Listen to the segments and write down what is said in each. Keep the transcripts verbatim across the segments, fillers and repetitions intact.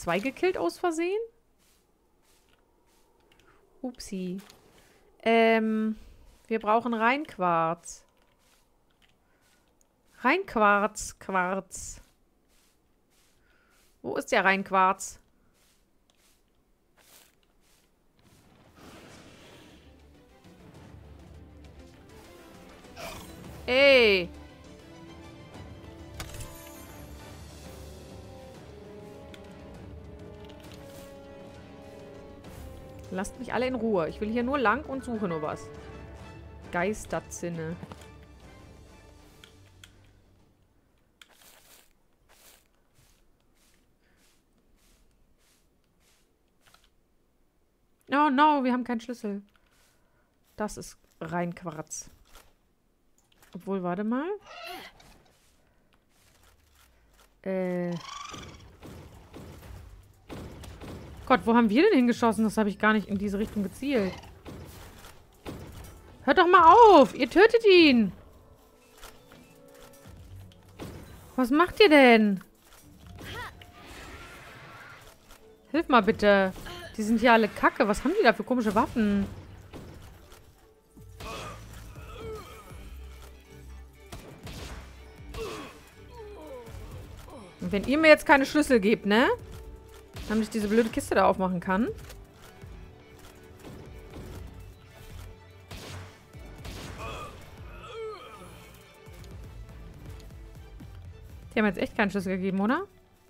zwei gekillt aus Versehen? Upsi. Ähm, wir brauchen Reinquarz. Reinquarz, Quarz. Wo ist der Reinquarz? Ey! Lasst mich alle in Ruhe. Ich will hier nur lang und suche nur was. Geisterzinne. Oh no, wir haben keinen Schlüssel. Das ist rein Quarz. Obwohl, warte mal. Äh. Gott, wo haben wir denn hingeschossen? Das habe ich gar nicht in diese Richtung gezielt. Hört doch mal auf! Ihr tötet ihn! Was macht ihr denn? Hilf mal bitte. Die sind hier alle kacke. Was haben die da für komische Waffen? Und wenn ihr mir jetzt keine Schlüssel gebt, ne? Damit ich diese blöde Kiste da aufmachen kann. Die haben jetzt echt keinen Schlüssel gegeben, oder?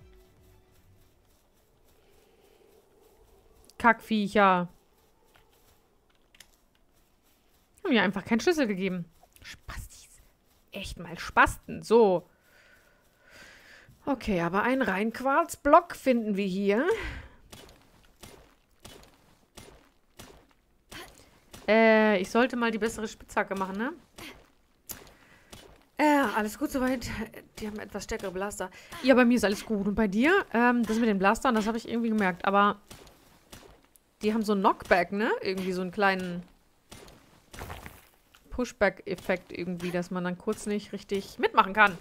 Kackviecher. Haben mir einfach keinen Schlüssel gegeben. Spastis. Echt mal Spasten. So. Okay, aber einen Reinquarzblock finden wir hier. Äh, ich sollte mal die bessere Spitzhacke machen, ne? Äh, alles gut soweit. Die haben etwas stärkere Blaster. Ja, bei mir ist alles gut. Und bei dir? Ähm, das mit den Blastern, das habe ich irgendwie gemerkt. Aber die haben so einen Knockback, ne? Irgendwie so einen kleinen Pushback-Effekt irgendwie, dass man dann kurz nicht richtig mitmachen kann.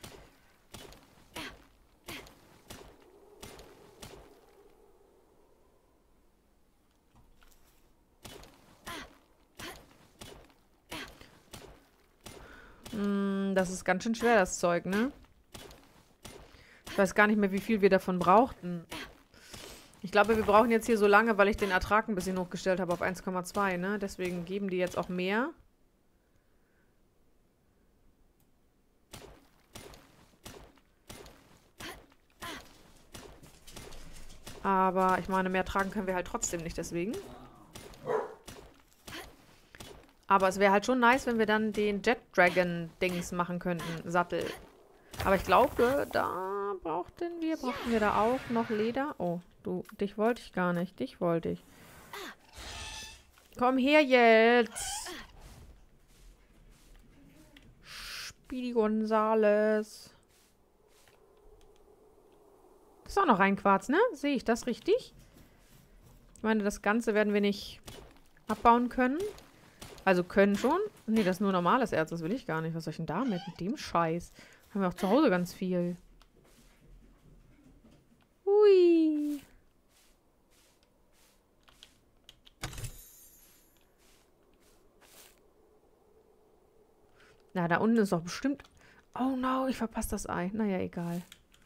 Das ist ganz schön schwer, das Zeug, ne? Ich weiß gar nicht mehr, wie viel wir davon brauchten. Ich glaube, wir brauchen jetzt hier so lange, weil ich den Ertrag ein bisschen hochgestellt habe auf eins Komma zwei, ne? Deswegen geben die jetzt auch mehr. Aber ich meine, mehr tragen können wir halt trotzdem nicht, deswegen. Aber es wäre halt schon nice, wenn wir dann den Jet Dragon-Dings machen könnten. Sattel. Aber ich glaube, da brauchten wir, brauchten wir da auch noch Leder. Oh, du, dich wollte ich gar nicht. Dich wollte ich. Komm her jetzt. Speedy Gonzales. Das ist auch noch Reinquarz, ne? Sehe ich das richtig? Ich meine, das Ganze werden wir nicht abbauen können. Also können schon. Nee, das ist nur normales Erz. Das will ich gar nicht. Was soll ich denn damit? Mit dem Scheiß. Haben wir auch zu Hause ganz viel. Hui. Na, da unten ist doch bestimmt... Oh no, ich verpasse das Ei. Naja, egal.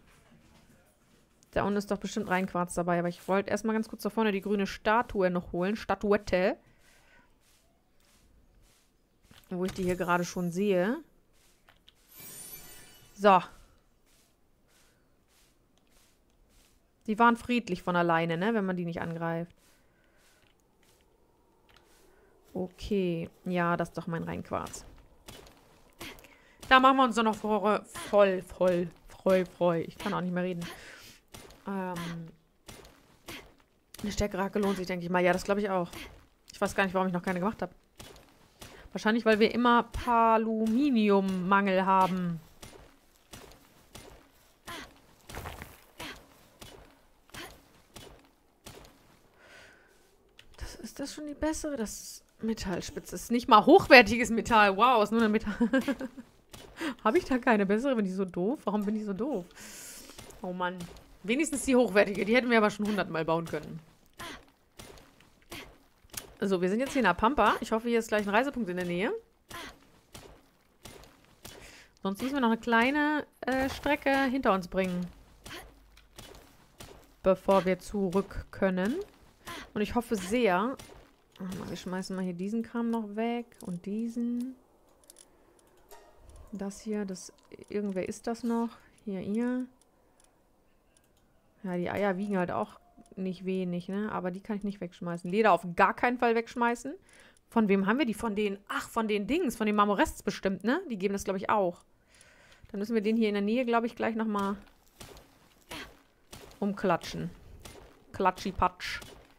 Da unten ist doch bestimmt Reinquarz dabei. Aber ich wollte erstmal ganz kurz da vorne die grüne Statue noch holen. Statuette. Wo ich die hier gerade schon sehe. So. Die waren friedlich von alleine, ne? Wenn man die nicht angreift. Okay. Ja, das ist doch mein Reinquarz. Da machen wir uns doch noch voll, voll, voll, voll, voll. Ich kann auch nicht mehr reden. Ähm. Eine stärkere Hacke lohnt sich, denke ich mal. Ja, das glaube ich auch. Ich weiß gar nicht, warum ich noch keine gemacht habe. Wahrscheinlich, weil wir immer Paluminiummangel haben. Das, ist das schon die bessere? Das ist Metallspitze. Das ist nicht mal hochwertiges Metall. Wow, ist nur ein Metall. Habe ich da keine bessere? Bin ich so doof? Warum bin ich so doof? Oh Mann. Wenigstens die hochwertige. Die hätten wir aber schon hundertmal bauen können. So, wir sind jetzt hier in der Pampa. Ich hoffe, hier ist gleich ein Reisepunkt in der Nähe. Sonst müssen wir noch eine kleine äh, Strecke hinter uns bringen. Bevor wir zurück können. Und ich hoffe sehr... Oh, wir schmeißen mal hier diesen Kram noch weg. Und diesen. Das hier, das... Irgendwer ist das noch? Hier, ihr. Ja, die Eier wiegen halt auch nicht wenig, ne? Aber die kann ich nicht wegschmeißen. Leder auf gar keinen Fall wegschmeißen. Von wem haben wir die? Von den... Ach, von den Dings. Von den Marmorests bestimmt, ne? Die geben das, glaube ich, auch. Dann müssen wir den hier in der Nähe, glaube ich, gleich nochmal umklatschen. Klatschi-patsch.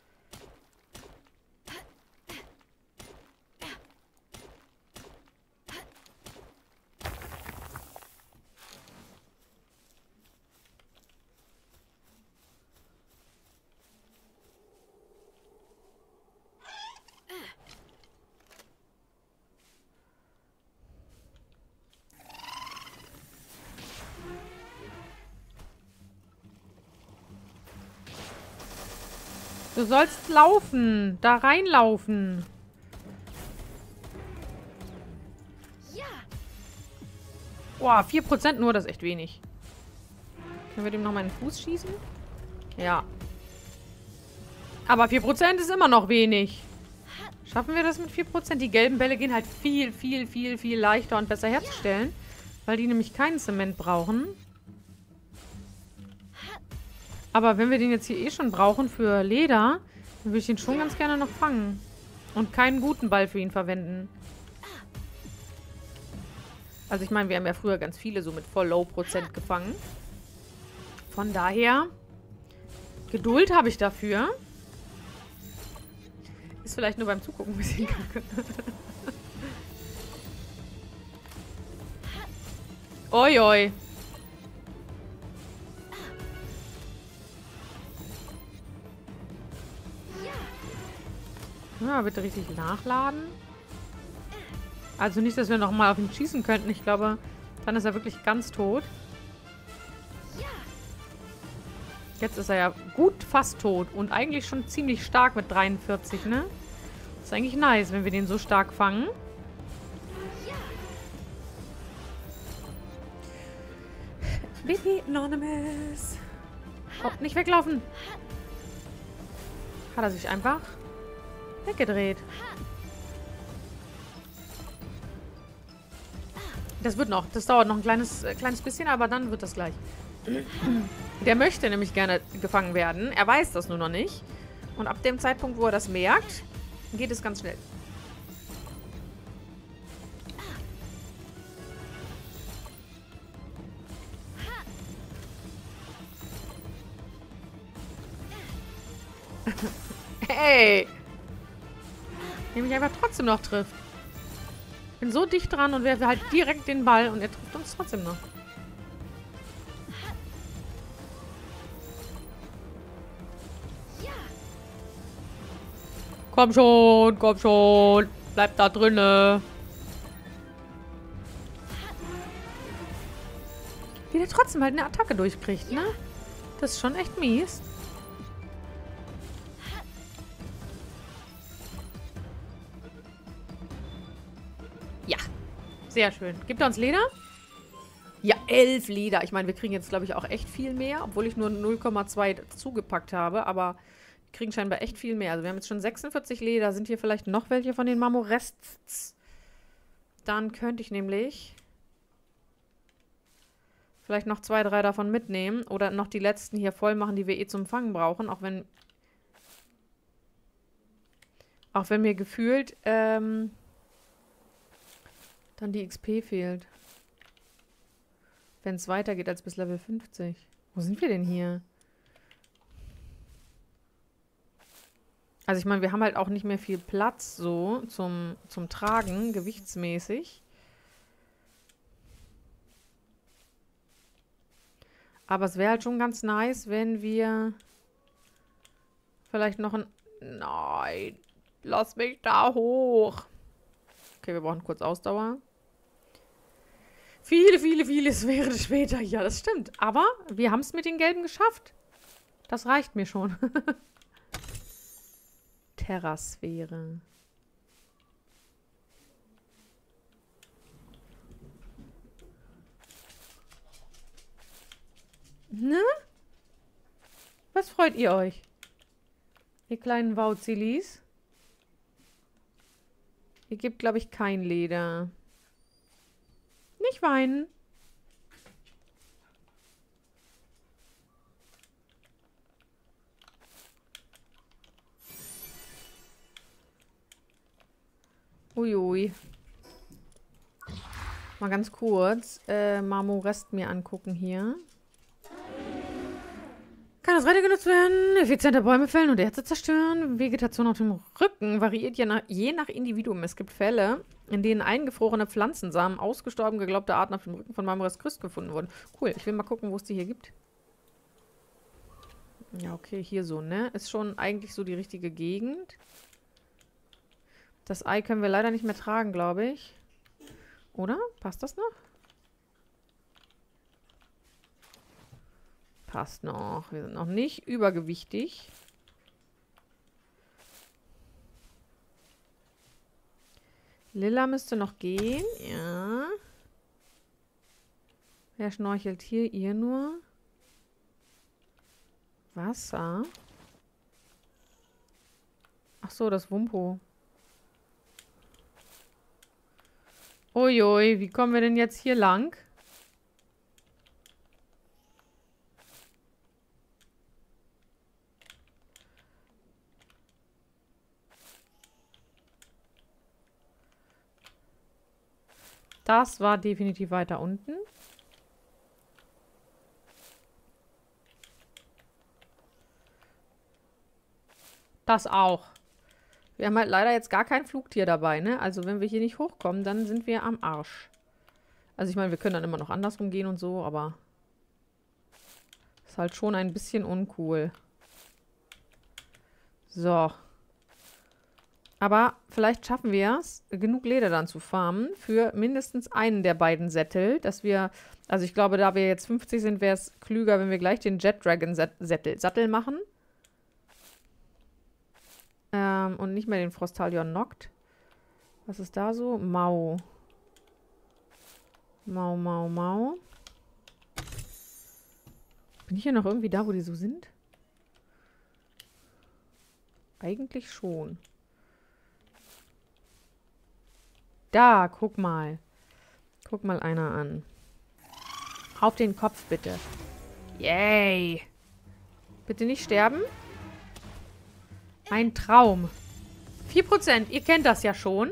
Du sollst laufen. Da reinlaufen. Ja. Boah, vier Prozent nur, das ist echt wenig. Können wir dem nochmal in den Fuß schießen? Ja. Aber vier Prozent ist immer noch wenig. Schaffen wir das mit vier Prozent? Die gelben Bälle gehen halt viel, viel, viel, viel leichter und besser herzustellen. Weil die nämlich keinen Zement brauchen. Aber wenn wir den jetzt hier eh schon brauchen für Leder, dann würde ich den schon ganz gerne noch fangen. Und keinen guten Ball für ihn verwenden. Also ich meine, wir haben ja früher ganz viele so mit voll Low Prozent gefangen. Von daher, Geduld habe ich dafür. Ist vielleicht nur beim Zugucken ein bisschen kacke. Oi, oi. Ja, bitte richtig nachladen. Also nicht, dass wir nochmal auf ihn schießen könnten. Ich glaube, dann ist er wirklich ganz tot. Jetzt ist er ja gut fast tot. Und eigentlich schon ziemlich stark mit dreiundvierzig, ne? Ist eigentlich nice, wenn wir den so stark fangen. Baby Anonymous. Oh, nicht weglaufen. Hat er sich einfach weggedreht. Das wird noch. Das dauert noch ein kleines, äh, kleines bisschen, aber dann wird das gleich. Der möchte nämlich gerne gefangen werden. Er weiß das nur noch nicht. Und ab dem Zeitpunkt, wo er das merkt, geht es ganz schnell. Hey! Der mich einfach trotzdem noch trifft. Ich bin so dicht dran und werfe halt direkt den Ball und er trifft uns trotzdem noch. Komm schon, komm schon. Bleib da drinne. Wie der trotzdem halt eine Attacke durchkriegt, ne? Das ist schon echt mies. Ja. Sehr schön. Gibt er uns Leder? Ja, elf Leder. Ich meine, wir kriegen jetzt, glaube ich, auch echt viel mehr, obwohl ich nur null Komma zwei zugepackt habe, aber wir kriegen scheinbar echt viel mehr. Also wir haben jetzt schon sechsundvierzig Leder. Sind hier vielleicht noch welche von den Marmorests? Dann könnte ich nämlich vielleicht noch zwei, drei davon mitnehmen oder noch die letzten hier voll machen, die wir eh zum Fangen brauchen, auch wenn auch wenn mir gefühlt ähm, dann die X P fehlt. Wenn es weitergeht als bis Level fünfzig. Wo sind wir denn hier? Also ich meine, wir haben halt auch nicht mehr viel Platz so zum, zum Tragen, gewichtsmäßig. Aber es wäre halt schon ganz nice, wenn wir vielleicht noch ein... Nein, lass mich da hoch. Okay, wir brauchen kurz Ausdauer. Viele, viele, viele Sphären später. Ja, das stimmt. Aber wir haben es mit den Gelben geschafft. Das reicht mir schon. Terrasphäre. Ne? Was freut ihr euch? Ihr kleinen Wauzilis? Ihr gebt, glaube ich, kein Leder. Nicht weinen. Uiui. Mal ganz kurz äh, Marmorest mir angucken hier. Kann das Räder genutzt werden, effizienter Bäume fällen und Erze zerstören. Vegetation auf dem Rücken variiert je nach, je nach Individuum. Es gibt Fälle, in denen eingefrorene Pflanzensamen, ausgestorben geglaubte Arten auf dem Rücken von Marmorest Crest gefunden wurden. Cool, ich will mal gucken, wo es die hier gibt. Ja, okay, hier so, ne? Ist schon eigentlich so die richtige Gegend. Das Ei können wir leider nicht mehr tragen, glaube ich. Oder? Passt das noch? Passt noch. Wir sind noch nicht übergewichtig. Lilla müsste noch gehen. Ja. Wer schnorchelt hier? Ihr nur. Wasser. Ach so, das Wumpo. Uiui, wie kommen wir denn jetzt hier lang? Das war definitiv weiter unten. Das auch. Wir haben halt leider jetzt gar kein Flugtier dabei, ne? Also wenn wir hier nicht hochkommen, dann sind wir am Arsch. Also ich meine, wir können dann immer noch andersrum gehen und so, aber ist halt schon ein bisschen uncool. So. Aber vielleicht schaffen wir es, genug Leder dann zu farmen für mindestens einen der beiden Sättel, dass wir, also ich glaube, da wir jetzt fünfzig sind, wäre es klüger, wenn wir gleich den Jet Dragon Sättel, Sattel machen. Ähm, und nicht mehr den Frostalion Noct. Was ist da so? Mau. Mau, mau, mau. Bin ich hier noch irgendwie da, wo die so sind? Eigentlich schon. Da, guck mal. Guck mal einer an. Auf den Kopf, bitte. Yay. Bitte nicht sterben. Ein Traum. vier Prozent. Ihr kennt das ja schon.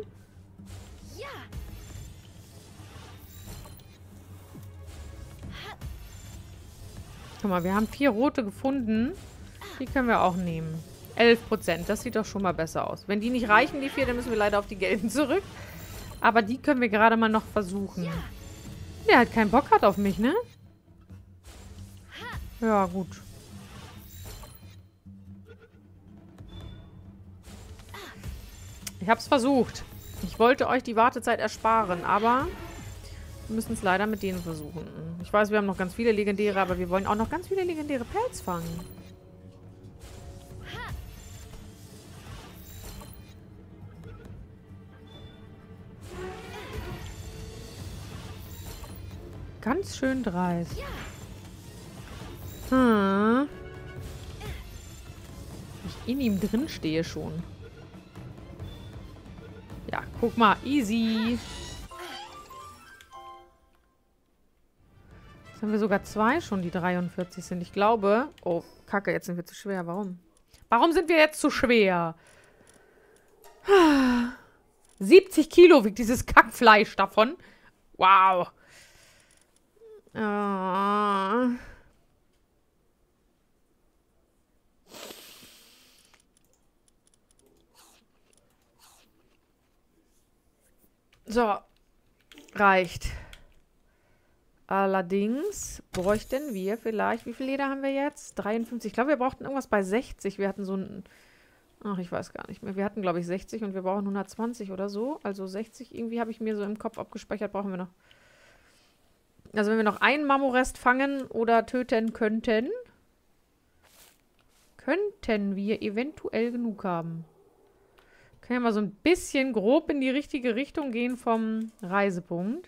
Guck mal, wir haben vier rote gefunden. Die können wir auch nehmen. elf Prozent. Das sieht doch schon mal besser aus. Wenn die nicht reichen, die vier, dann müssen wir leider auf die gelben zurück. Aber die können wir gerade mal noch versuchen. Der halt keinen Bock hat auf mich, ne? Ja, gut. Ich hab's versucht. Ich wollte euch die Wartezeit ersparen, aber wir müssen es leider mit denen versuchen. Ich weiß, wir haben noch ganz viele legendäre, aber wir wollen auch noch ganz viele legendäre Pelz fangen. Ganz schön dreist. Hm. Ich in ihm drin stehe schon. Ja, guck mal. Easy. Jetzt haben wir sogar zwei schon, die dreiundvierzig sind. Ich glaube... Oh, Kacke, jetzt sind wir zu schwer. Warum? Warum sind wir jetzt zu schwer? siebzig Kilo wiegt dieses Kackfleisch davon. Wow. Oh. So. Reicht. Allerdings bräuchten wir vielleicht... Wie viel Leder haben wir jetzt? dreiundfünfzig. Ich glaube, wir brauchten irgendwas bei sechzig. Wir hatten so ein... Ach, ich weiß gar nicht mehr. Wir hatten, glaube ich, sechzig und wir brauchen hundertzwanzig oder so. Also sechzig irgendwie habe ich mir so im Kopf abgespeichert. Brauchen wir noch. Also wenn wir noch einen Marmorest fangen oder töten könnten, könnten wir eventuell genug haben. Können wir mal so ein bisschen grob in die richtige Richtung gehen vom Reisepunkt.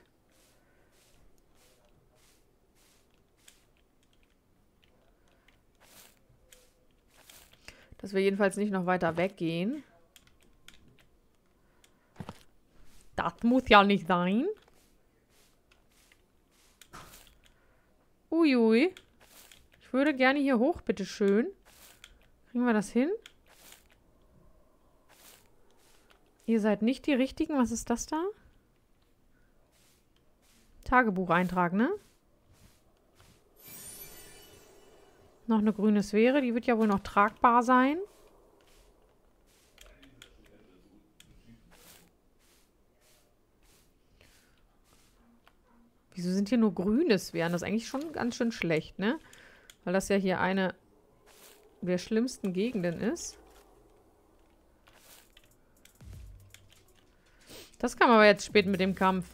Dass wir jedenfalls nicht noch weiter weggehen. Das muss ja nicht sein. Uiui. Ich würde gerne hier hoch, bitteschön. Kriegen wir das hin? Ihr seid nicht die Richtigen. Was ist das da? Tagebucheintrag, ne? Noch eine grüne Sphäre. Die wird ja wohl noch tragbar sein. Wieso sind hier nur grüne Sphären? Das ist eigentlich schon ganz schön schlecht, ne? Weil das ja hier eine der schlimmsten Gegenden ist. Das kam aber jetzt spät mit dem Kampf.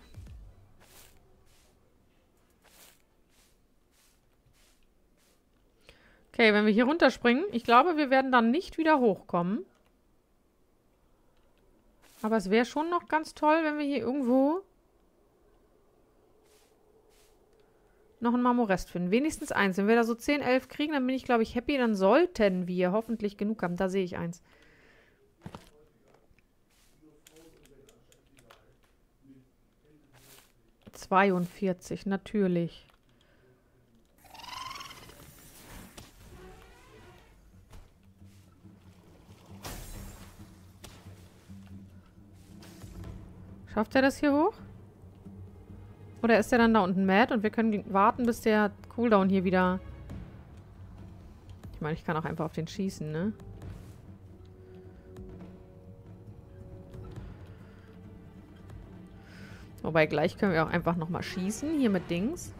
Okay, wenn wir hier runterspringen, ich glaube, wir werden dann nicht wieder hochkommen. Aber es wäre schon noch ganz toll, wenn wir hier irgendwo noch einen Marmorest finden. Wenigstens eins. Wenn wir da so zehn, elf kriegen, dann bin ich, glaube ich, happy. Dann sollten wir hoffentlich genug haben. Da sehe ich eins. zweiundvierzig, natürlich. Schafft er das hier hoch? Oder ist er dann da unten mad und wir können warten, bis der Cooldown hier wieder... Ich meine, ich kann auch einfach auf den schießen, ne? Wobei, gleich können wir auch einfach nochmal schießen, hier mit Dings.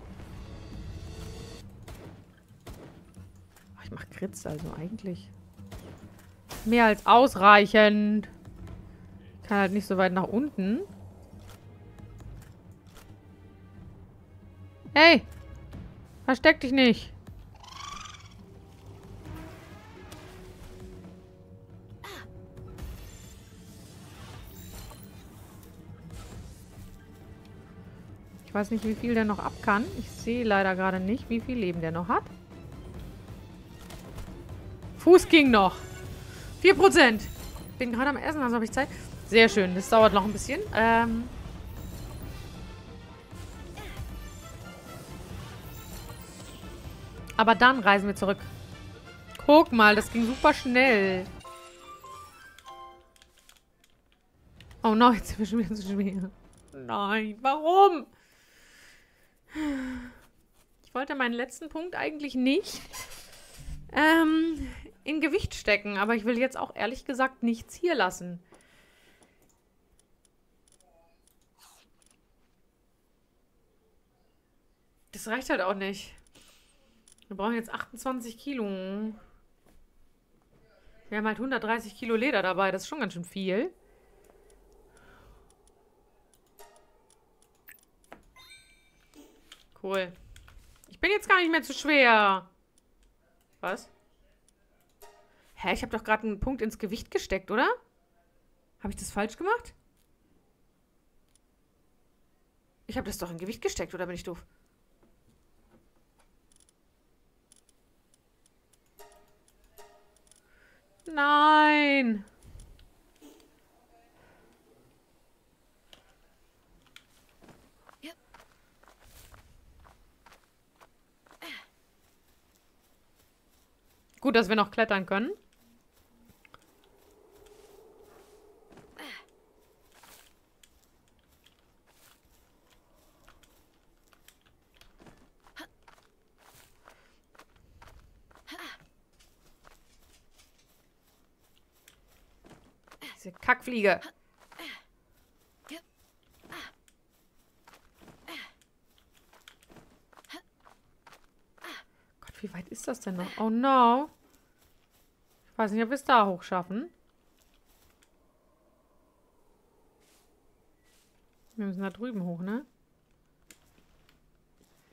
Ach, ich mach Crits, also eigentlich mehr als ausreichend. Ich kann halt nicht so weit nach unten. Hey! Versteck dich nicht! Ich weiß nicht, wie viel der noch ab kann. Ich sehe leider gerade nicht, wie viel Leben der noch hat. Fuß ging noch. vier Prozent. Bin gerade am Essen, also habe ich Zeit. Sehr schön. Das dauert noch ein bisschen. Ähm... Aber dann reisen wir zurück. Guck mal, das ging super schnell. Oh nein, jetzt sind wir schon wieder zu schwer. Nein, warum? Ich wollte meinen letzten Punkt eigentlich nicht ähm, in Gewicht stecken. Aber ich will jetzt auch ehrlich gesagt nichts hier lassen. Das reicht halt auch nicht. Wir brauchen jetzt achtundzwanzig Kilo. Wir haben halt hundertdreißig Kilo Leder dabei. Das ist schon ganz schön viel. Cool. Ich bin jetzt gar nicht mehr zu schwer. Was? Hä, ich habe doch gerade einen Punkt ins Gewicht gesteckt, oder? Habe ich das falsch gemacht? Ich habe das doch in Gewicht gesteckt, oder bin ich doof? Nein. Ja. Gut, dass wir noch klettern können. Diese Kackfliege. Gott, wie weit ist das denn noch? Oh no. Ich weiß nicht, ob wir es da hoch schaffen. Wir müssen da drüben hoch, ne?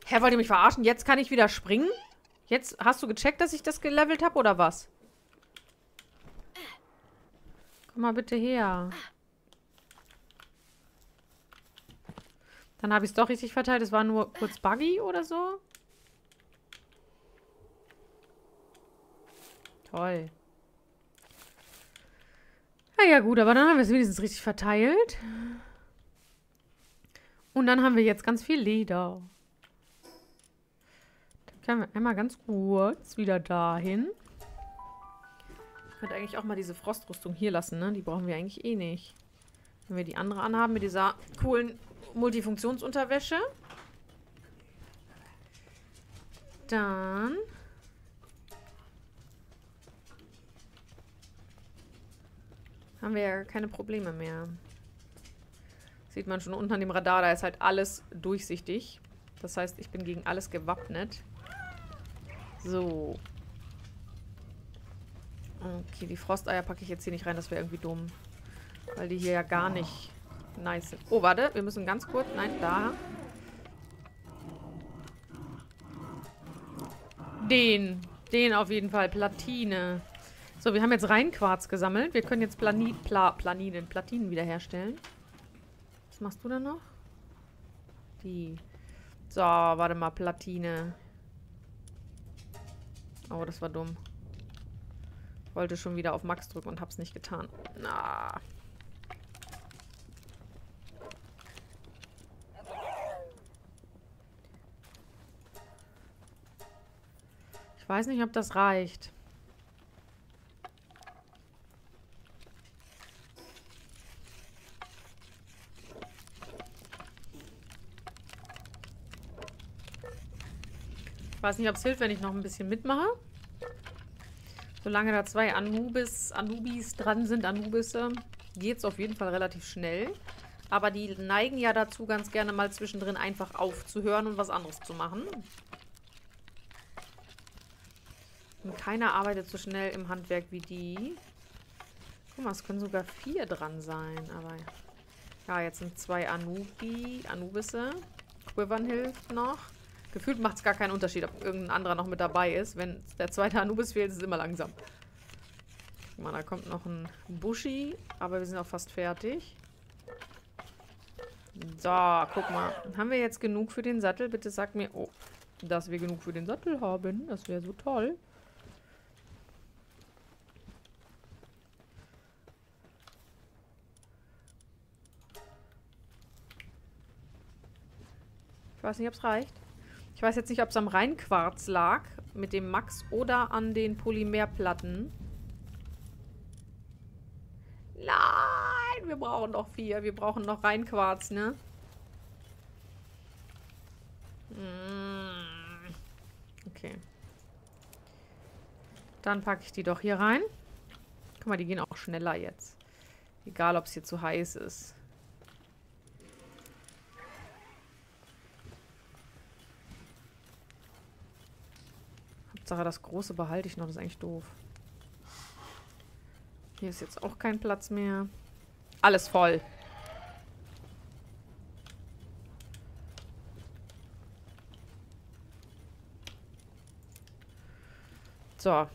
Hä, wollt ihr mich verarschen? Jetzt kann ich wieder springen? Jetzt hast du gecheckt, dass ich das gelevelt habe, oder was? Komm mal bitte her. Dann habe ich es doch richtig verteilt. Es war nur kurz buggy oder so. Toll. Na ja gut, aber dann haben wir es wenigstens richtig verteilt. Und dann haben wir jetzt ganz viel Leder. Dann können wir einmal ganz kurz wieder dahin. Ich könnte eigentlich auch mal diese Frostrüstung hier lassen, ne? Die brauchen wir eigentlich eh nicht. Wenn wir die andere anhaben mit dieser coolen Multifunktionsunterwäsche. Dann... haben wir ja keine Probleme mehr. Sieht man schon unten an dem Radar, da ist halt alles durchsichtig. Das heißt, ich bin gegen alles gewappnet. So. Okay, die Frosteier packe ich jetzt hier nicht rein, das wäre irgendwie dumm. Weil die hier ja gar nicht nice sind. Oh, warte, wir müssen ganz kurz... Nein, da. Den. Den auf jeden Fall. Platine. So, wir haben jetzt Reinquarz gesammelt. Wir können jetzt Plani Pla Planinen, Platinen wiederherstellen. Was machst du da noch? Die. So, warte mal, Platine. Oh, das war dumm. Wollte schon wieder auf Max drücken und hab's nicht getan. Na. Ich weiß nicht, ob das reicht. Ich weiß nicht, ob es hilft, wenn ich noch ein bisschen mitmache. Solange da zwei Anubis, Anubis dran sind, Anubisse, geht es auf jeden Fall relativ schnell. Aber die neigen ja dazu, ganz gerne mal zwischendrin einfach aufzuhören und was anderes zu machen. Und keiner arbeitet so schnell im Handwerk wie die. Guck mal, es können sogar vier dran sein. Aber ja, jetzt sind zwei Anubi, Anubisse. Quivern hilft noch. Gefühlt macht es gar keinen Unterschied, ob irgendein anderer noch mit dabei ist. Wenn der zweite Anubis fehlt, ist es immer langsam. Guck mal, da kommt noch ein Bushi, aber wir sind auch fast fertig. So, guck mal. Haben wir jetzt genug für den Sattel? Bitte sag mir, oh, dass wir genug für den Sattel haben. Das wäre so toll. Ich weiß nicht, ob es reicht. Ich weiß jetzt nicht, ob es am Reinquarz lag, mit dem Max, oder an den Polymerplatten. Nein, wir brauchen noch vier. Wir brauchen noch Reinquarz, ne? Okay. Dann packe ich die doch hier rein. Guck mal, die gehen auch schneller jetzt. Egal, ob es hier zu heiß ist. Hauptsache, das Große behalte ich noch. Das ist eigentlich doof. Hier ist jetzt auch kein Platz mehr. Alles voll. So.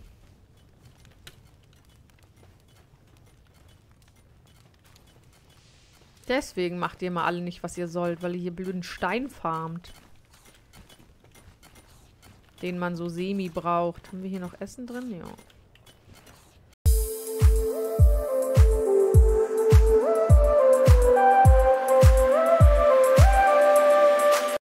Deswegen macht ihr mal alle nicht, was ihr sollt, weil ihr hier blöden Stein farmt. Den man so semi braucht. Haben wir hier noch Essen drin? Ja.